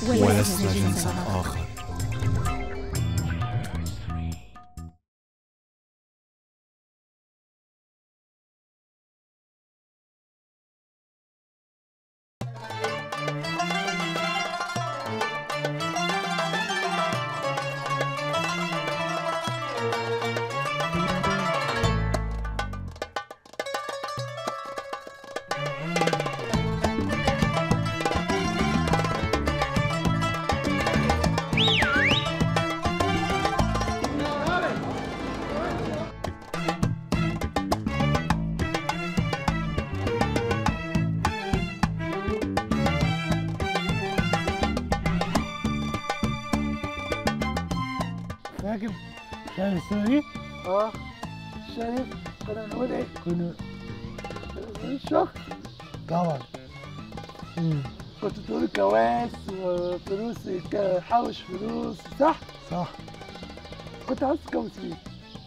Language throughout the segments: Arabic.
ولسنا جنسا آخر. فاكر شايف السوري؟ شايف كنا نقول ايه؟ كنا الشهر طبعا. كنت تقول كواس وفلوس حوش فلوس صح؟ صح. كنت عايز تكوس مين؟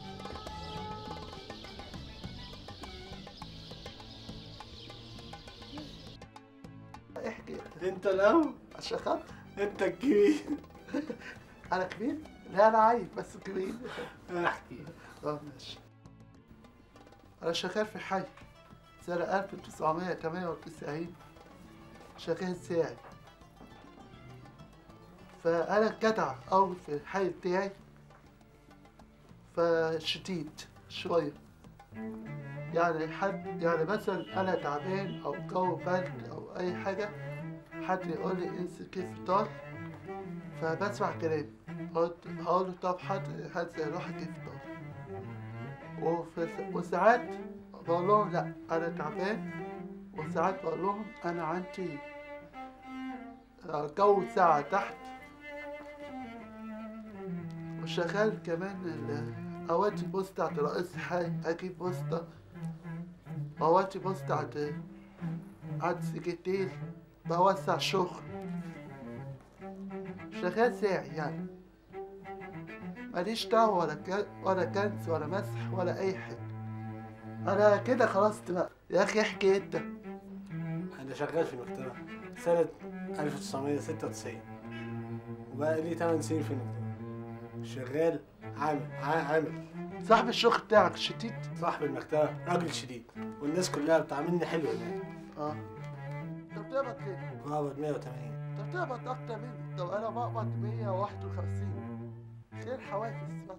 احكي انت الاول عشان خاطر انت الكبير. انا كبير؟ لا انا عيل بس كبير. احكي. ماشي. انا شغال في حي سنة 1998 شغال ساعي، فأنا جدع أوي في الحي بتاعي، فشديد شوية. يعني يعني مثلا أنا تعبان أو جو برد أو أي حاجة، حد يقول لي انزل كيف فطار، فبسمع كلام هقول له طب هنزل أروح أجيب فطار. وساعات بقول لهم لا أنا تعبان، وساعات بقول لهم أنا عندي جو ساعة تحت. وشغال كمان أواتي بوسطة عند رئيس الحي، أجيب بوسطة، أواتي بوسطة عند سكرتير، بوسع شغل. شغال ساعي يعني، ماليش دعوة ولا كنس ولا مسح ولا أي حاجة. أنا كده خلصت بقى. يا أخي احكي أنت. انا شغال في المكتبة سنة 1996 وبقى لي 8 سنين في المكتبة. شغال عامل. صاحب الشغل بتاعك شديد؟ صاحب المكتبة راجل شديد والناس كلها بتعاملني حلو هناك. أنت بتقبض كام؟ بقبض 180. أنت بتقبض أكتر مني. طب أنا بقبض 151. غير حوافز بقى.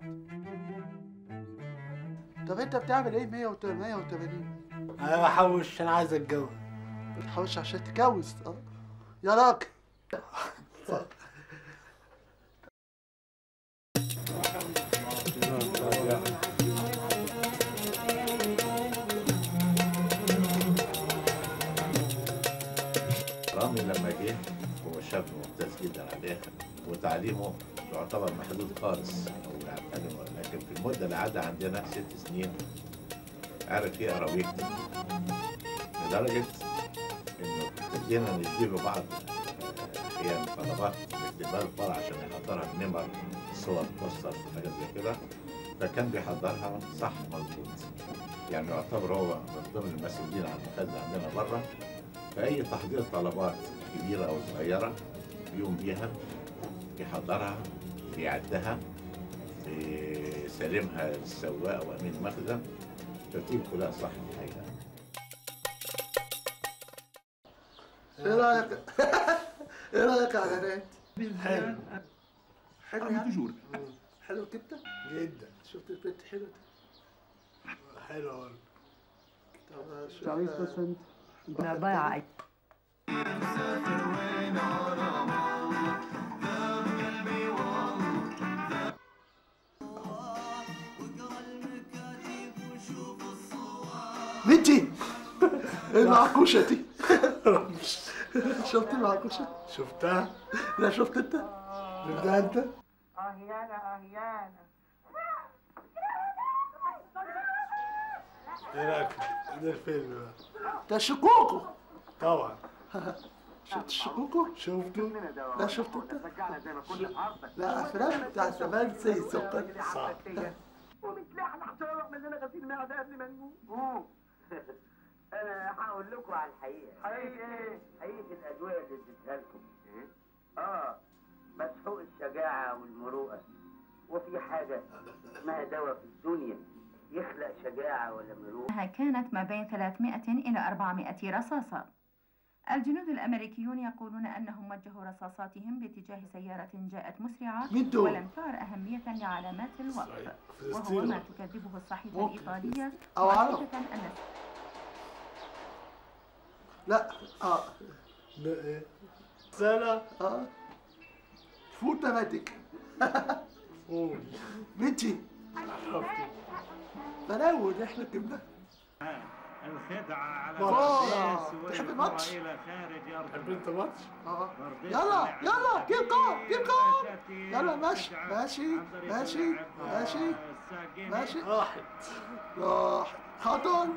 طب أنت بتعمل إيه 180؟ انا بحوش عشان عايز اتجوز. بتحوش عشان تتجوز؟ يا راجل. رامي لما جه هو شاب ممتاز جدا على الاخر، وتعليمه يعتبر محدود خالص، لكن في المده اللي عدى عندنا 6 سنين عرف يقرا ويكتب، لدرجه انه ابتدينا نديله بعض احيانا طلبات نكتبها له بره عشان يحضرها النمر، صور بوستر حاجات زي كده، فكان بيحضرها صح مظبوط. يعني يعتبر هو من ضمن المسؤولين عن المخازن عندنا بره، فأي تحضير طلبات كبيرة أو صغيرة بيقوم بيها، يحضرها، يعدها، يسلمها للسواق وأمين المخزن، ترتيب كلها صح الحقيقة. إيه رأيك؟ إيه رأيك يا عجلات؟ حلو. حلو يعني؟ حلو جدا؟ جدا. شفت البنت حلوة دي؟ حلو والله. طب شوف ضايعة. مين دي؟ ايه المعكوشة دي؟ شفت المعكوشة؟ شفتها؟ لا شفت انت؟ شفتها انت؟ أهيانة. ايه رايك في الفيلم بقى؟ ده شكوكو. طبعا. شفت الشكوكو؟ شفته؟ لا شفت انت؟ لا افلام بتاع زمان زي السكر. صح. ومتلحلح تروح مننا غسيل معدة قبل ما نموت. انا هقول لكم على الحقيقه. حقيقه ايه؟ حقيقه الادويه اللي اديتها لكم. حاجة اسمها دواء في الدنيا يخلق شجاعة ولا مروءة. كانت ما بين 300 إلى 400 رصاصة. الجنود الأمريكيون يقولون أنهم وجهوا رصاصاتهم باتجاه سيارة جاءت مسرعة ولم تعر أهمية لعلامات الوقف، وهو ما تكذبه الصحيفة الإيطالية مؤكدة أن لا سنة فوت نباتك بنتي بلاود احنا جبنا الخدعة على تحب الماتش؟ إلى خارج أرض. تحب انت ماتش؟ يلا يلا كيب جول كيب جول يلا ماشي ماشي ماشي ماشي ماشي راح خاطر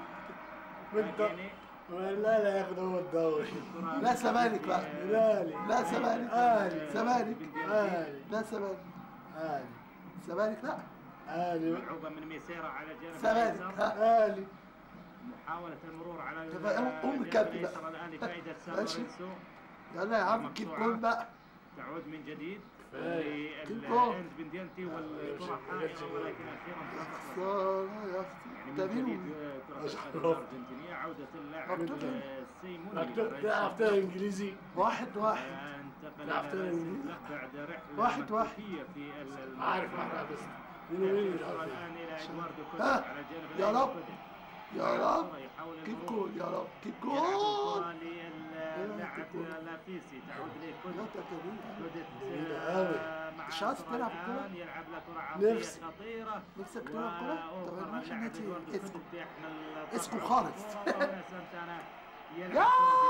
لا ياخد هو الدوري. لا سمالك بقى لا سمالك سمالك لا سمالك سمالك لا ملعوبة من ميسيرا على جانب سمالك الأيسر. محاولة المرور على الجانب الأيسر الآن لفائدة سان لورينسو. يلا يا عم كيب جول بقى. تعود من جديد للاند بنديانتي والكرة حائرة ولكن أخيرا يا اختي من جديد كرة الأرجنتينية. عودة اللاعب السيموني. تعرف انجليزي؟ 1-1 انتقل إلى بعد رحلة 1-1 في عارف بس الآن إلى إدواردو كوتا على جانب يا رب يا رب كيب جول يا رب كيب جول اللاعب لافيسي. تعود لكودت مع مش عايز تلعب كورة؟ يلعب له كرة عرضية خطيرة. نفسك تلعب كورة؟ طب مش نادي اسكو اسكو اسكو خالص يا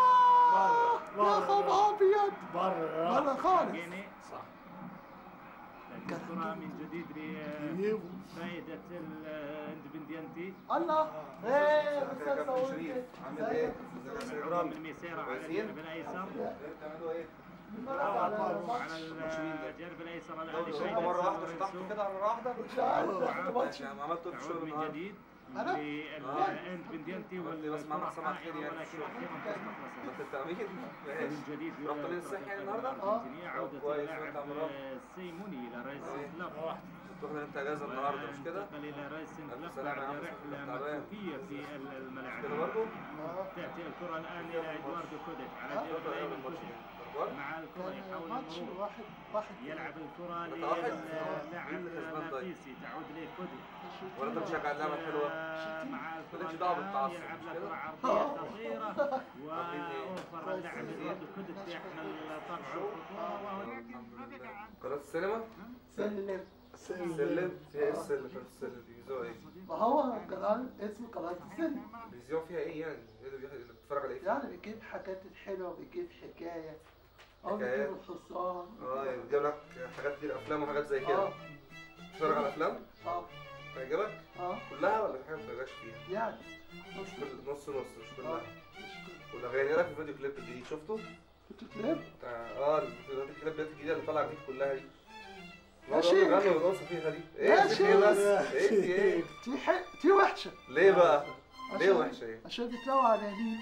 خبر ابيض بره بره خالص صح. الكرة من جديد لفائدة الاندبنديانتي. الله ايه استاذ شريف عامل ايه؟ ملعوبة من ميسيرا على الجانب الايسر. على الجانب الايسر الان لفائدة مرة واحدة شطحت كده على واحدة؟ ما عملتش تعود من جديد للاندبنديانتي والكرة حائرة ولكن اخيرا تصبح من جديد رحت للصحي النهارده؟ عودة اللاعب السيموني الى رئيس كلوب. تاخد انت اجازة النهارده مش كده؟ انتقل الى رئيس كلوب بعد رحلة مكوكية في الملاعب. كده برضه؟ تأتي الكرة الآن إلى إدواردو كوديت على جانب الأيمن كوديت مع الكرة يحاول المرور. يلعب الكرة للاعب لافيسي. تعود لكوديت. ولا انت مشجع اللعبة الحلوة؟ مع الكرة مالكش دعوة بالتعصب يلعب له كرة عرضية خطيرة وأوفر اللاعب إدواردو كوديت يحمل طرحه قناة السينما؟ سلم سلم فيها ايه السلم؟ قناة السلم تلفزيون ايه؟ ما هو قناة اسمه قناة السلم تلفزيون فيها ايه يعني؟ ايه اللي بتتفرج على ايه؟ يعني بيجيب حاجات الحلوة وبيجيب حكاية أو بيجيب الحصان يعني بيجيب لك حاجات كتير افلام وحاجات زي كده. بتتفرج على افلام؟ تعجبك؟ كلها ولا في حاجة ما بتتفرجش فيها؟ يعني نص مش كلها. والاغاني ايه رايك في الفيديو كليب الجديد شفته؟ فيديو كليب؟ الفيديو كليبات الجديدة اللي طالعة جديد كلها دي. ماشي غنوا الرقصة فيها دي. ماشي ايه بس؟ ايه؟ دي وحشة. ليه بقى؟ ليه وحشة ايه؟ عشان بيتلوى على اليمين.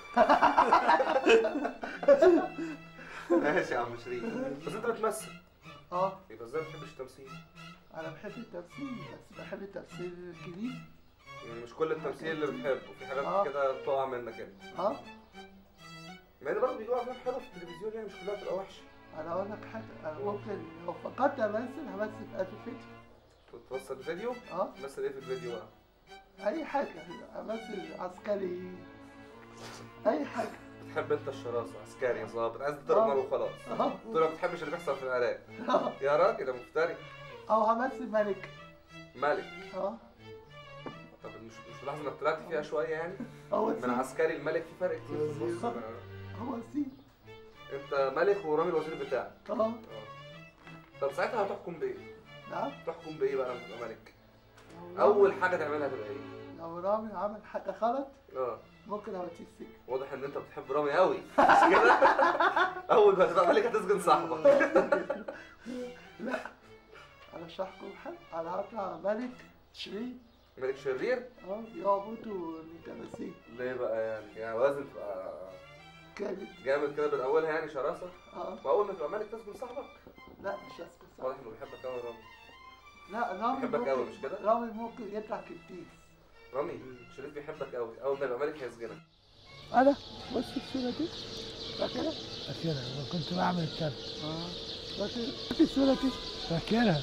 ماشي يا عم شريف. بس انت بتمثل. يبقى ازاي ما بتحبش التمثيل؟ انا بحب التمثيل بس بحب التمثيل الجديد. يعني مش كل التمثيل اللي بتحبه، في حاجات كده بتقع منك انت. مع ان برضه بيجوا افلام حلوه في التلفزيون يعني مش كلها بتبقى وحشه. انا اقول لك حاجه، انا ممكن لو فقدت امثل همثل في ألف فيديو. توصل الفيديو؟ تمثل ايه في الفيديو بقى؟ اي حاجه، امثل عسكري اي حاجه. بتحب انت الشراسه، عسكري ظابط، عايز تضرب نار وخلاص. تقول ما بتحبش اللي بيحصل في العراق. يا راجل يا مفتري. او همثل ملك. ملك؟ طب مش ملاحظ انك طلعت فيها شويه يعني؟ من عسكري الملك في فرق كتير في النص. هو سين. انت ملك ورامي الوزير بتاعك. طب ساعتها هتحكم بايه؟ نعم؟ تحكم بايه بقى لما تبقى ملك؟ اول حاجه تعملها تبقى ايه؟ لو رامي عمل حاجه غلط ممكن اوديه السجن. واضح ان انت بتحب رامي قوي مش كده؟ اول ما تبقى ملك هتسجن صاحبك. لا انا مش هحكم حد، انا هطلع ملك شرير. ملك شرير؟ يعبطوا التماثيل. ليه بقى يعني لازم تبقى جامد كده من اولها يعني شراسه؟ واول ما تبقى ملك تسجن صاحبك؟ لا مش هسجن صاحبك. واضح انه بيحبك قوي رامي. لا رامي بيحبك قوي مش كده؟ رامي ممكن يضحك كتير. رامي شريف بيحبك قوي، اول ما يبقى ملك هيسجنك. انا بص الصوره دي فاكرها؟ فاكرها انا كنت بعمل التالت. فاكر الصوره دي؟ فاكرها.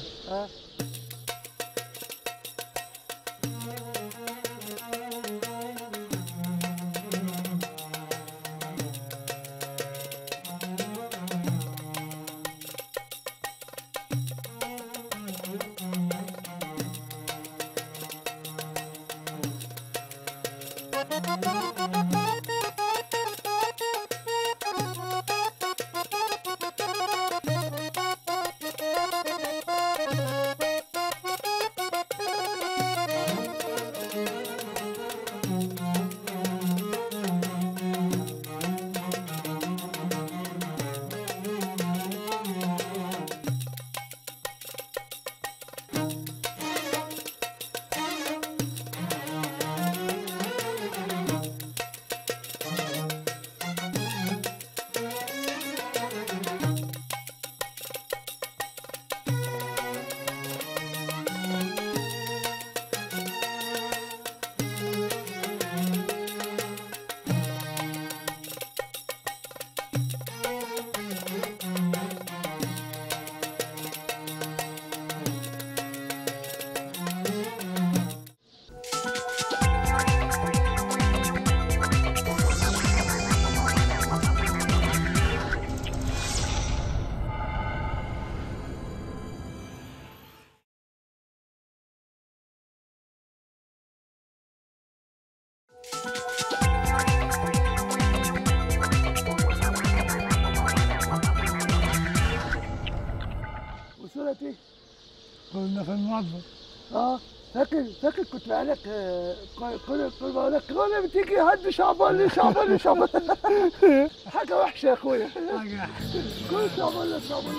وصورتي كنا في المطبخ. فاكر كنت بقول لك كل بقول لك كل بتيجي حد شعبان شعبان شعبان حاجه وحشه يا اخويا. حاجة كل شعبان شعبان.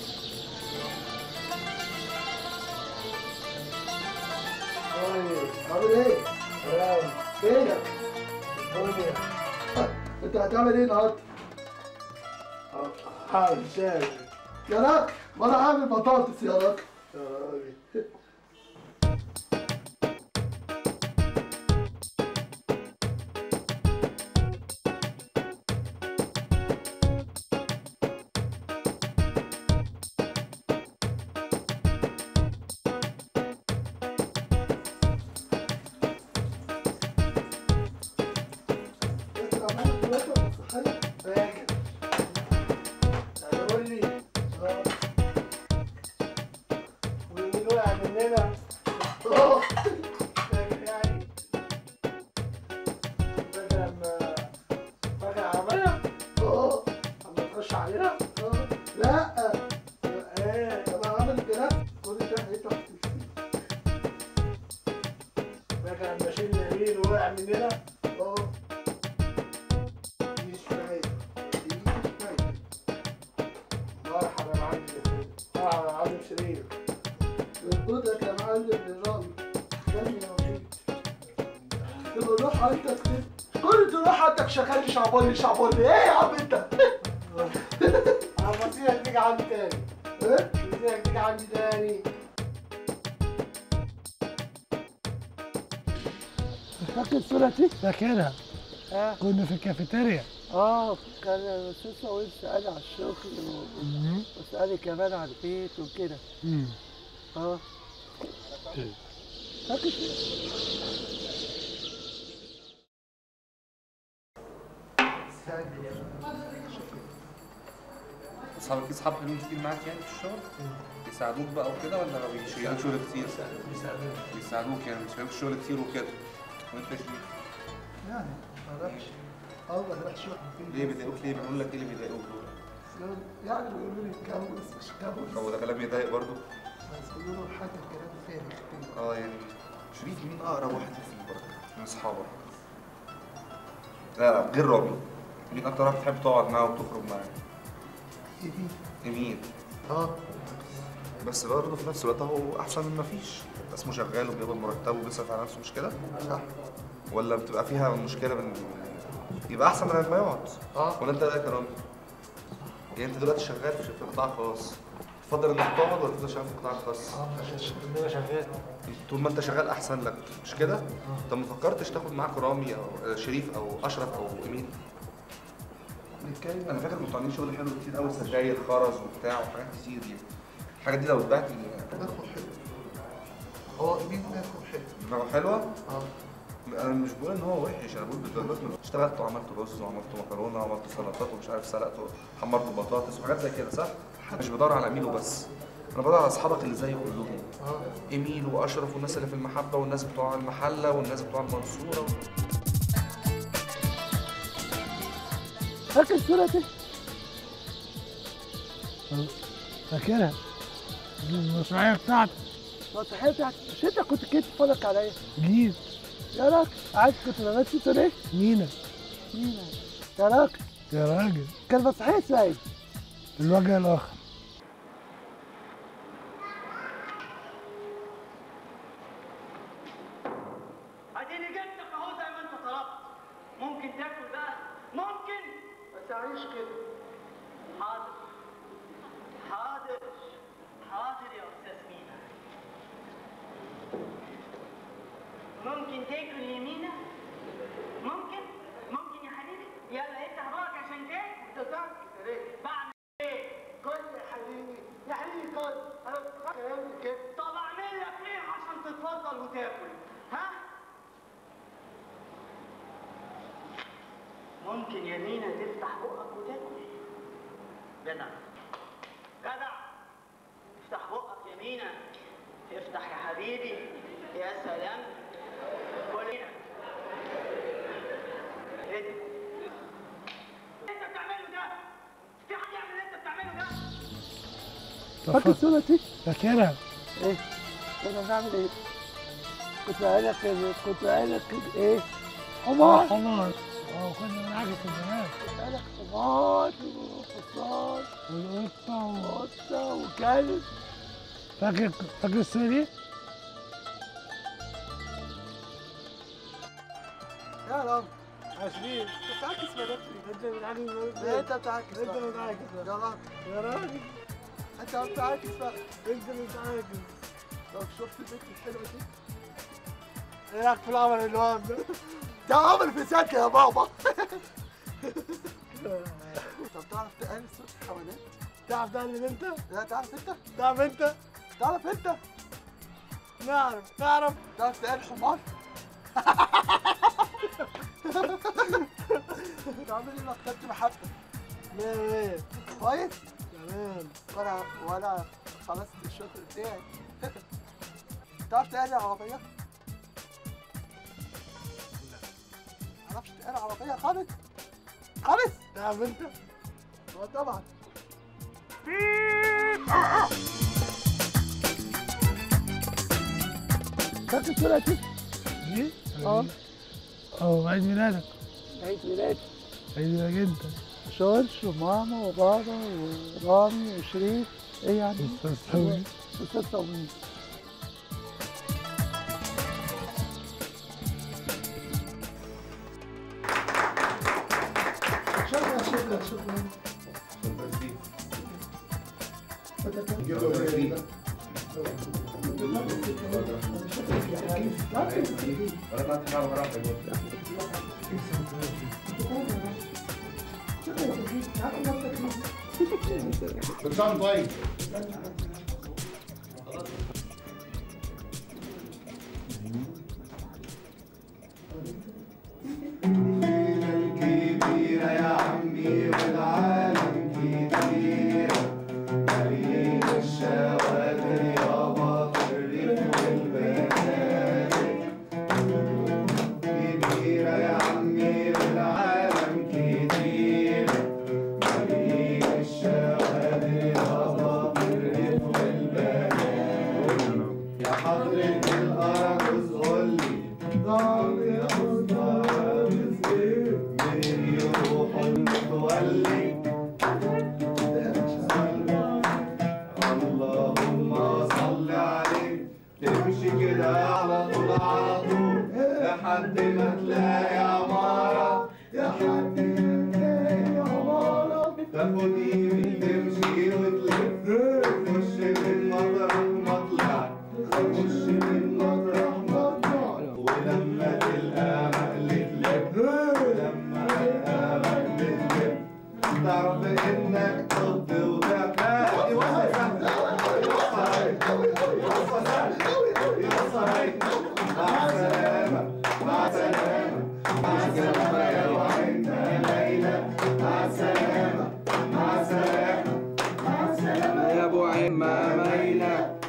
عامل ايه؟ فينك؟ انت هتعمل ايه النهارده؟ هعمل شاي يا راجل ما انا عامل بطاطس يا راجل. شعبان ايه يا عم انت؟ هبصيلك تيجي عندي تاني. ايه؟ هبصيلك تيجي عندي تاني. فاكر صورتي؟ فاكرها. كنا في الكافيتيريا. كان الاستاذ سويد سألني على الشغل وسألني كمان على البيت وكده. فاكر اصحابك في اصحاب حلوين كتير معاك يعني في الشغل؟ بيساعدوك بقى وكده ولا ما بيشيلوك شغل كتير؟ بيساعدوك يعني بيشيلوك شغل كتير وكده. وانت يا شريف؟ يعني ما اعرفش. بروح شغل. ليه بيضايقوك ليه؟ بيقول لك ايه اللي بيضايقوك دول؟ يعني بيقولوا لي اتجوز مش اتجوز. هو ده كلام يضايق برضه؟ بس بيقولوا حاجه كلام فارغ. يعني شريف مين اقرب واحد فيك برضه من اصحابك؟ لا غير رامي. مين اكتر واحد بتحب تقعد معاه وتخرج معاه؟ إيميل. بس برضه في نفس الوقت هو احسن من مفيش. اسمه شغال وبيقبض مرتبه وبيصرف على نفسه مش كده؟ صح. ولا بتبقى فيها مشكله يبقى احسن من ما يقعد؟ ولا انت رايك يا رامي؟ يعني انت دلوقتي شغال في قطاع خاص تفضل انك تقعد ولا تفضل شغال في القطاع الخاص؟ انا شغال. طول ما انت شغال احسن لك مش كده؟ طب ما فكرتش تاخد معاك رامي او شريف او اشرف او ايمين؟ انا فاكر كنتوا عاملين شغل حلو كتير قوي، سجاير خرز وبتاع وحاجات كتير دي. الحاجات دي لو اتباعت دماغه حلو. هو ايمين دماغه حلو. دماغه حلوه؟ انا مش بقول ان هو وحش، انا بقول بالدرجات. اشتغلت وعملت رز وعملت مكرونه وعملت سلطات ومش عارف سلقت وحمرت بطاطس وحاجات زي كده صح؟ مش بدور على ميلو بس، انا بدور على اصحابك اللي زي كلهم. ايميل واشرف والناس اللي في المحبه والناس بتوع المحله والناس بتوع المنصوره. فاكر الصورة دي؟ فاكرها؟ دي المسرحية بتاعتك. المسرحية بتاعتك؟ مش انت كنت جيت تتفرج عليا؟ جيت. يا راجل عايز كنت بمثل صورة ايه؟ مينا. يا راجل. يا راجل. كان المسرحية اسمها ايه؟ الوجه الآخر. اديني جبتك اهو زي ما انت طلبت. ممكن تاكل بقى؟ ممكن؟ ما تعيش كده. حاضر حاضر حاضر يا استاذ مينا. ممكن تاكل يمينة؟ ممكن يا حبيبي؟ يلا افتح بقك عشان تاكل. انت بتعمل كده ليه؟ بعمل ايه؟ كل يا حبيبي يا حبيبي كل. انا بتفكر كده. طب اعمل لك ايه عشان تتفضل وتاكل؟ ها؟ ممكن يا مينا تفتح بقك وتاكل؟ جدع جدع، افتح بقك يا مينا، افتح يا حبيبي. يا سلام. كل ايه انت بتعمله ده؟ في حد يعمل اللي انت بتعمله ده؟ فاكر الصورة دي؟ فاكرها. ايه؟ كنا بنعمل ايه؟ كنت قايلك ايه؟ حمار. حمار. كنا بنعكس البنات. كنت قايلك حمار وحصان والقطة وكلب. فاكر الصورة دي؟ يا رب. عشرين. انت بتعكس بنات انت بتعكس بنات. انت بتعكس انت بتعكس. يا راجل. يا راجل. انت بتعكس بقى. انت بتعكس. لو شفت البنت الحلوة دي. ايه رايك في القمر اللي واقف ده؟ ده عمر في سكة يا بابا. طب تعرف تقلد صوت الحيوانات؟ تعرف تقلد انت؟ لا تعرف انت؟ تعرف انت؟ تعرف انت؟ نعرف. تعرف تقلد حمار؟ تعمل لي مكتبة محبة. ليه؟ كويس؟ تمام. وانا خلصت الشغل بتاعي. تعرف تقلد عربية؟ معرفش تقلد عربية خالص؟ خالص؟ تعرف انت؟ طبعا. فاكر الصورة دي؟ دي؟ عيد ميلادك. عيد ميلادي. عيد ميلادك انت. جورج وماما وبابا ورامي وشريف. ايه يعني؟ استاذ صومي. استاذ صومي. شكرا. الكبيرة يا عمي والعالم كتير مليء الشوادر يابا في الريف والبنات. كبيرة يا عمي والعالم كتير مليء الشوادر يابا في الريف والبنات. يا حضرة الأراجوز قولي ضعف يا أسطى مين يروح المتولي. اللهم صل عليه. تمشي كده على طول لحد ما تلاقي عمارة. لحد ما تلاقي عمارة. تاخد يمين تمشي وتلف تخش ابو عمه مايله